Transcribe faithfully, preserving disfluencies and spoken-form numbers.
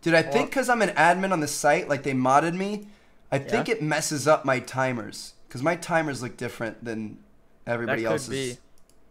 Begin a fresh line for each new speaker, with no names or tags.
Dude, I think because I'm an admin on the site, like they modded me, I think
Yeah?
it messes up my timers. Because my timers look different than everybody
That could
else's.
be.